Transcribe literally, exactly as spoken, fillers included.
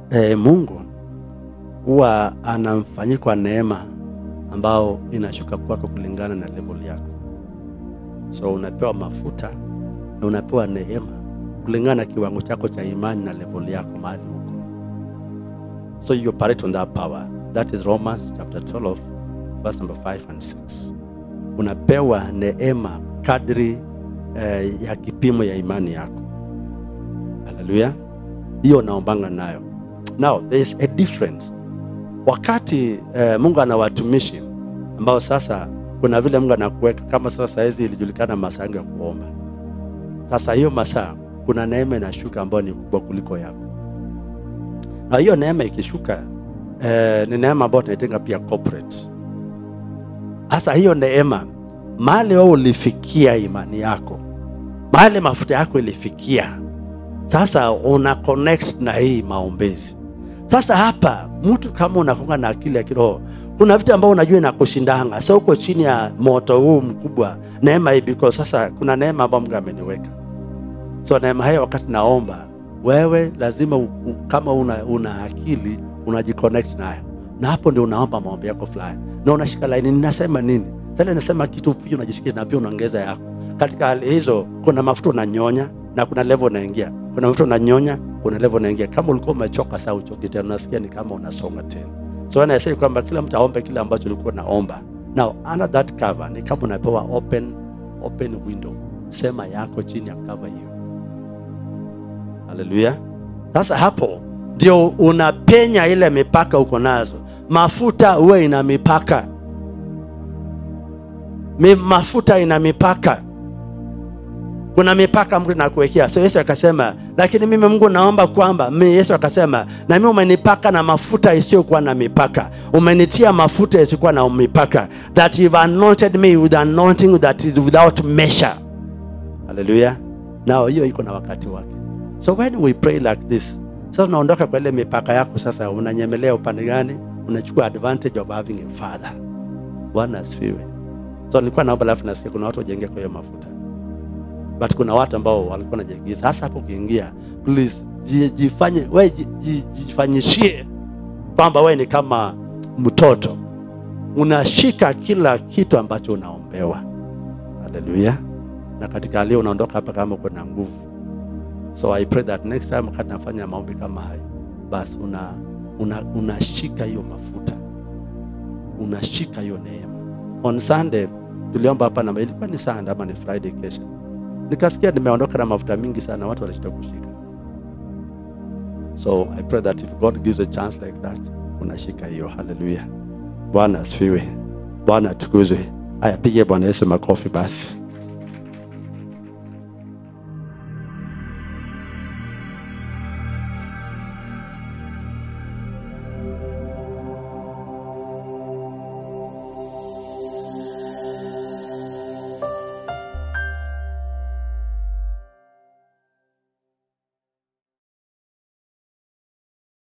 eh, Mungu huwa anamfanyia kwa neema ambao inashuka kwako kulingana na level yako. So unapewa mafuta na unapewa neema kulingana na kiwango chako cha imani na level yako mahali huko. So you operate on that power. That is Romans chapter twelve verse number five and six. Unapewa neema kadri eh, ya kipimo ya imani yako. Hallelujah. Hiyo naombanga nayo. Now there is a difference. Wakati eh, Mungu ana watumishi ambao sasa kuna vile Mungu anakuweka kama sasa hizi ilijulikana masaa ya kuomba. Sasa hiyo masaa kuna neema inashuka ambayo ni kubwa kuliko yako. Na hiyo neema ikishuka eh, ni neema ambayo tunaitenga pia corporate. Sasa hiyo neema mahali wewe ulifikia imani yako, mahali mafuta yako ilifikia, sasa una connect na hii maombezi. Sasa hapa mtu kama unakonga na akili ya kiroho, kuna vitu ambavyo unajua inakushindanga. So uko chini ya moto huu mkubwa, neema hii, because sasa kuna neema ambayo Mungu ameniweka. So neema hiyo wakati naomba, wewe lazima u, u, kama una, una akili unajiconnect nayo. Na hapo ndio unaomba maombi yako fulani. Na unashika line, ninasema nini? Sasa nasema kitu pia unajisikia na pia unaongeza yako. Katika hali hizo kuna mafuta unanyonya na kuna level unaingia. Kuna mafuta unanyonya, kuna level unaingia. Kama ulikuwa umechoka sasa uchoki tena, unasikia ni kama unasonga tena. So when I say kwamba kila mtu aombe kile ambacho ulikuwa naomba. Now under that cover ni kama unapewa open open window. Sema yako chini ya cover hiyo. Hallelujah. Sasa hapo ndio unapenya ile mipaka uko nazo. Mafuta uwe ina mipaka. Mi, mafuta ina mipaka. Kuna mipaka Mungu anakuwekea. So Yesu akasema, lakini mimi Mungu naomba kwamba, mimi Yesu akasema, na mimi umenipaka na mafuta isiyokuwa na mipaka. Umenitia mafuta isiyokuwa na mipaka. That you've anointed me with anointing that is without measure. Hallelujah. Now hiyo iko na wakati wake. So when we pray like this, sasa unaondoka kwa ile mipaka yako, sasa unanyemelea upande gani? Unachukua advantage of having a father. Bwana asifiwe. So nilikuwa naomba lafu nasikia kuna watu wajenge kwa hiyo mafuta. But kuna watu ambao walikuwa wanajiingiza. Sasa hapo ukiingia, please jifanye wewe jifanyishie kwamba wewe ni kama mtoto. Unashika kila kitu ambacho unaombewa. Hallelujah. Na katika leo unaondoka hapa kama uko na nguvu. So I pray that next time wakati nafanya maombi kama hayo, basi una una unashika hiyo mafuta. Unashika hiyo neema. On Sunday tuliomba hapa na ilikuwa ni Sunday ama ni Friday kesho. Nikasikia nimeondoka na mafuta mingi sana, watu walishika kushika. So I pray that if God gives a chance like that, unashika hiyo. Hallelujah. Bwana asifiwe. Bwana tukuzwe. Aya, pige Bwana Yesu makofi basi.